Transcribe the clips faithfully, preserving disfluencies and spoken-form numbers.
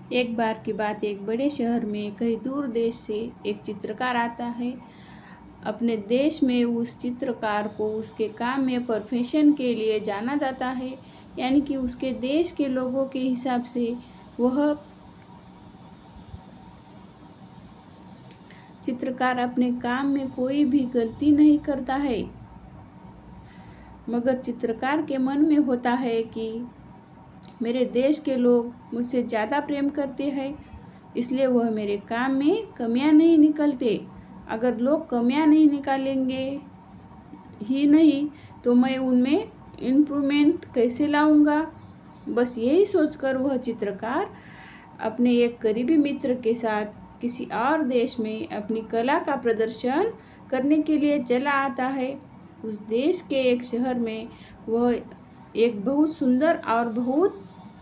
एक बार की बात, एक बड़े शहर में कहीं दूर देश से एक चित्रकार आता है। अपने देश में उस चित्रकार को उसके काम में प्रोफेशन के लिए जाना जाता है, यानी कि उसके देश के लोगों के हिसाब से वह चित्रकार अपने काम में कोई भी गलती नहीं करता है। मगर चित्रकार के मन में होता है कि मेरे देश के लोग मुझसे ज़्यादा प्रेम करते हैं, इसलिए वह मेरे काम में कमियां नहीं निकलते। अगर लोग कमियां नहीं निकालेंगे ही नहीं तो मैं उनमें इम्प्रूवमेंट कैसे लाऊंगा। बस यही सोचकर वह चित्रकार अपने एक करीबी मित्र के साथ किसी और देश में अपनी कला का प्रदर्शन करने के लिए चला आता है। उस देश के एक शहर में वह एक बहुत सुंदर और बहुत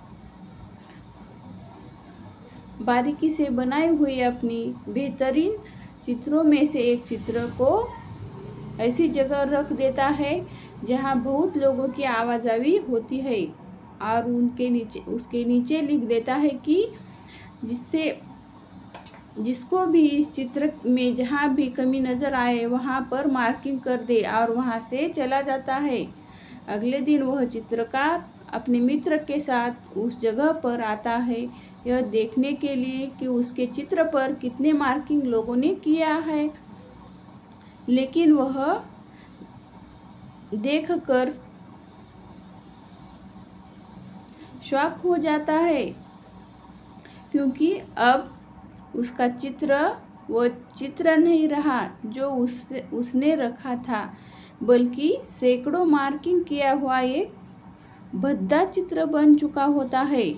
बारीकी से बनाई हुई अपनी बेहतरीन चित्रों में से एक चित्र को ऐसी जगह रख देता है जहां बहुत लोगों की आवाजाही होती है, और उनके नीचे उसके नीचे लिख देता है कि जिससे जिसको भी इस चित्र में जहां भी कमी नज़र आए वहां पर मार्किंग कर दे, और वहां से चला जाता है। अगले दिन वह चित्रकार अपने मित्र के साथ उस जगह पर आता है, यह देखने के लिए कि उसके चित्र पर कितने मार्किंग लोगों ने किया है। लेकिन वह देखकर शॉक हो जाता है, क्योंकि अब उसका चित्र वो चित्र नहीं रहा जो उस उसने रखा था, बल्कि सैकड़ों मार्किंग किया हुआ एक भद्दा चित्र बन चुका होता है।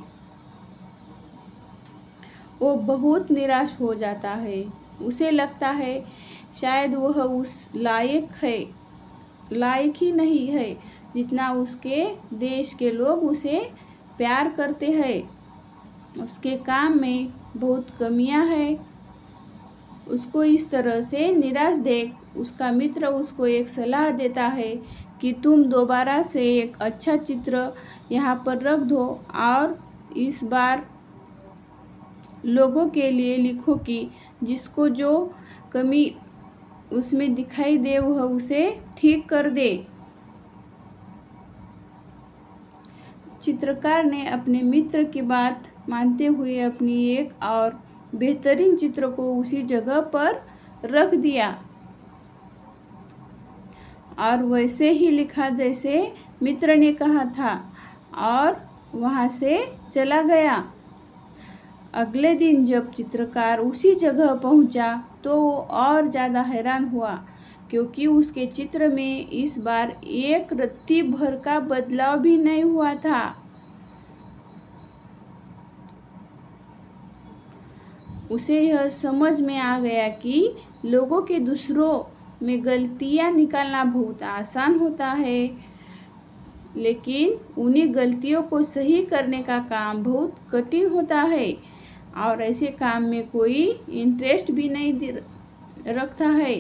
वो बहुत निराश हो जाता है। उसे लगता है शायद वह उस लायक है लायक ही नहीं है जितना उसके देश के लोग उसे प्यार करते हैं। उसके काम में बहुत कमियां हैं। उसको इस तरह से निराश देख उसका मित्र उसको एक सलाह देता है कि तुम दोबारा से एक अच्छा चित्र यहाँ पर रख दो, और इस बार लोगों के लिए लिखो कि जिसको जो कमी उसमें दिखाई दे वह उसे ठीक कर दे। चित्रकार ने अपने मित्र की बात मानते हुए अपनी एक और बेहतरीन चित्र को उसी जगह पर रख दिया, और वैसे ही लिखा जैसे मित्र ने कहा था, और वहाँ से चला गया। अगले दिन जब चित्रकार उसी जगह पहुँचा तो वो और ज़्यादा हैरान हुआ, क्योंकि उसके चित्र में इस बार एक रत्ती भर का बदलाव भी नहीं हुआ था। उसे यह समझ में आ गया कि लोगों के दूसरों में गलतियां निकालना बहुत आसान होता है, लेकिन उन्हीं गलतियों को सही करने का काम बहुत कठिन होता है, और ऐसे काम में कोई इंटरेस्ट भी नहीं रखता है।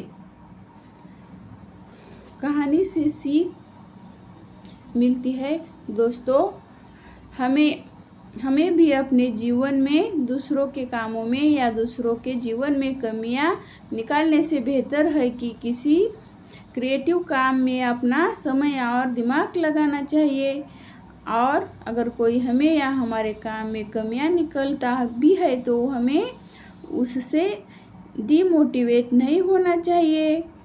कहानी से सीख मिलती है दोस्तों, हमें हमें भी अपने जीवन में दूसरों के कामों में या दूसरों के जीवन में कमियां निकालने से बेहतर है कि किसी क्रिएटिव काम में अपना समय और दिमाग लगाना चाहिए। और अगर कोई हमें या हमारे काम में कमियां निकलता भी है तो हमें उससे डिमोटिवेट नहीं होना चाहिए।